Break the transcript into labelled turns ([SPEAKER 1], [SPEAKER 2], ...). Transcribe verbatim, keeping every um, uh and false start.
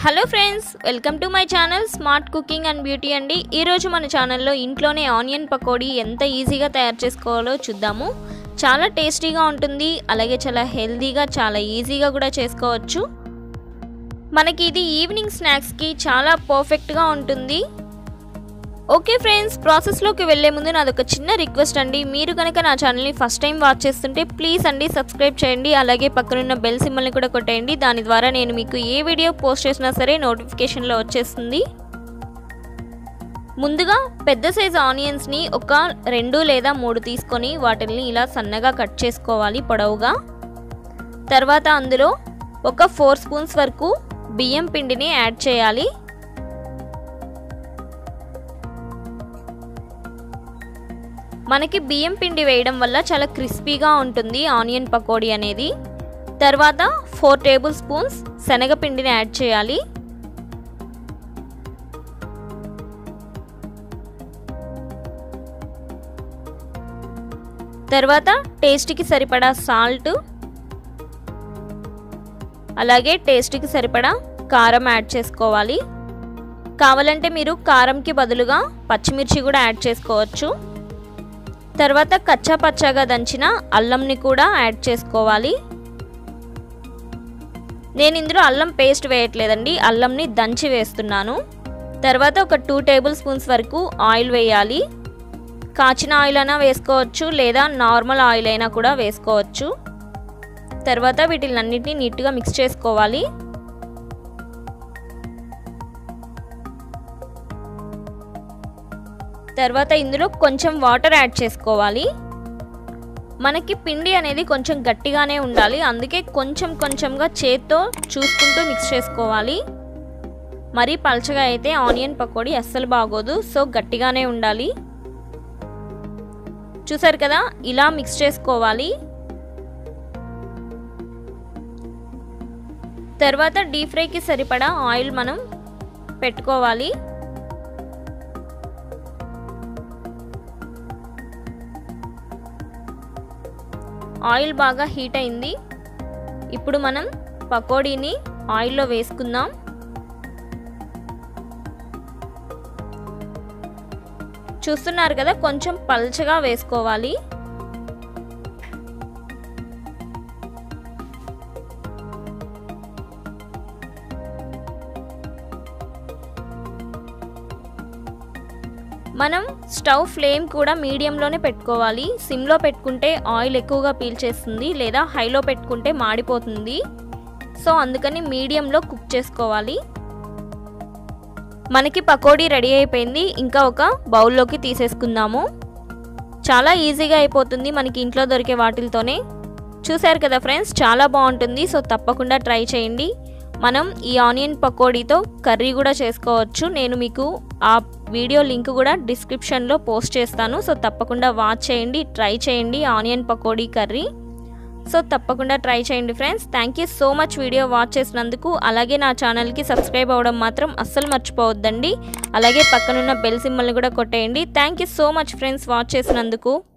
[SPEAKER 1] Hello friends, welcome to my channel smart cooking and beauty అండి. ఈరోజు మన ఛానల్లో ఇంట్లోనే ఆనియన్ పకోడీ ఎంత ఈజీగా తయారు చేసుకోవాలో చూద్దాము. చాలా టేస్టీగా ఉంటుంది, అలాగే చాలా హెల్తీగా, చాలా ఈజీగా కూడా చేసుకోవచ్చు. మనకి ఇది ఈవినింగ్ స్నాక్స్కి చాలా పర్ఫెక్ట్గా ఉంటుంది. ఓకే ఫ్రెండ్స్, ప్రాసెస్లోకి వెళ్ళే ముందు నాది ఒక చిన్న రిక్వెస్ట్ అండి. మీరు కనుక నా ఛానల్ని ఫస్ట్ టైం వాచ్ చేస్తుంటే ప్లీజ్ అండి సబ్స్క్రైబ్ చేయండి, అలాగే పక్కనున్న బెల్ సింబల్ని కూడా కొట్టేయండి. దాని ద్వారా నేను మీకు ఏ వీడియో పోస్ట్ చేసినా సరే నోటిఫికేషన్లో వచ్చేస్తుంది. ముందుగా పెద్ద సైజు ఆనియన్స్ని ఒక రెండు లేదా మూడు తీసుకొని వాటిని ఇలా సన్నగా కట్ చేసుకోవాలి పొడవుగా. తర్వాత అందులో ఒక ఫోర్ స్పూన్స్ వరకు బియ్యం పిండిని యాడ్ చేయాలి. మనకి బియ్యం పిండి వేయడం వల్ల చాలా క్రిస్పీగా ఉంటుంది ఆనియన్ పకోడీ అనేది. తర్వాత ఫోర్ టేబుల్ స్పూన్స్ శనగపిండిని యాడ్ చేయాలి. తర్వాత టేస్ట్కి సరిపడా సాల్ట్, అలాగే టేస్ట్కి సరిపడా కారం యాడ్ చేసుకోవాలి. కావాలంటే మీరు కారంకి బదులుగా పచ్చిమిర్చి కూడా యాడ్ చేసుకోవచ్చు. తర్వాత కచ్చా పచ్చాగా దంచిన అల్లంని కూడా యాడ్ చేసుకోవాలి. నేను ఇందులో అల్లం పేస్ట్ వేయట్లేదండి, అల్లంని దంచి వేస్తున్నాను. తర్వాత ఒక టూ టేబుల్ స్పూన్స్ వరకు ఆయిల్ వేయాలి. కాచిన ఆయిల్ అయినా వేసుకోవచ్చు, లేదా నార్మల్ ఆయిల్ అయినా కూడా వేసుకోవచ్చు. తర్వాత వీటిలన్నిటిని నీట్గా మిక్స్ చేసుకోవాలి. తర్వాత ఇందులో కొంచెం వాటర్ యాడ్ చేసుకోవాలి. మనకి పిండి అనేది కొంచెం గట్టిగానే ఉండాలి, అందుకే కొంచెం కొంచెంగా చేత్తో చూసుకుంటూ మిక్స్ చేసుకోవాలి. మరీ పల్చగా అయితే ఆనియన్ పకోడీ అస్సలు బాగోదు, సో గట్టిగానే ఉండాలి. చూసారు కదా, ఇలా మిక్స్ చేసుకోవాలి. తర్వాత డీప్ ఫ్రైకి సరిపడా ఆయిల్ మనం పెట్టుకోవాలి. ఆయిల్ బాగా హీట్ అయింది. ఇప్పుడు మనం పకోడీని ఆయిల్లో వేసుకుందాం. చూస్తున్నారు కదా, కొంచెం పల్చగా వేసుకోవాలి. మనం స్టవ్ ఫ్లేమ్ కూడా మీడియంలోనే పెట్టుకోవాలి. సిమ్లో పెట్టుకుంటే ఆయిల్ ఎక్కువగా పీల్చేస్తుంది, లేదా హైలో పెట్టుకుంటే మాడిపోతుంది. సో అందుకని మీడియంలో కుక్ చేసుకోవాలి. మనకి పకోడీ రెడీ అయిపోయింది. ఇంకా ఒక బౌల్లోకి తీసేసుకుందాము. చాలా ఈజీగా అయిపోతుంది మనకి ఇంట్లో దొరికే వాటితోనే. చూసారు కదా ఫ్రెండ్స్, చాలా బాగుంటుంది. సో తప్పకుండా ట్రై చేయండి. మనం ఈ ఆనియన్ పకోడీతో కర్రీ కూడా చేసుకోవచ్చు. నేను మీకు ఆ వీడియో లింక్ కూడా డిస్క్రిప్షన్లో పోస్ట్ చేస్తాను. సో తప్పకుండా వాచ్ చేయండి, ట్రై చేయండి ఆనియన్ పకోడీ కర్రీ. సో తప్పకుండా ట్రై చేయండి friends. Thank you so much video watch చేసినందుకు. అలాగే నా ఛానల్కి సబ్స్క్రైబ్ అవ్వడం మాత్రం అస్సలు మర్చిపోవద్దండి. అలాగే పక్కనున్న బెల్ సింబల్ని కూడా కొట్టేయండి. Thank you so much friends watch చేసినందుకు.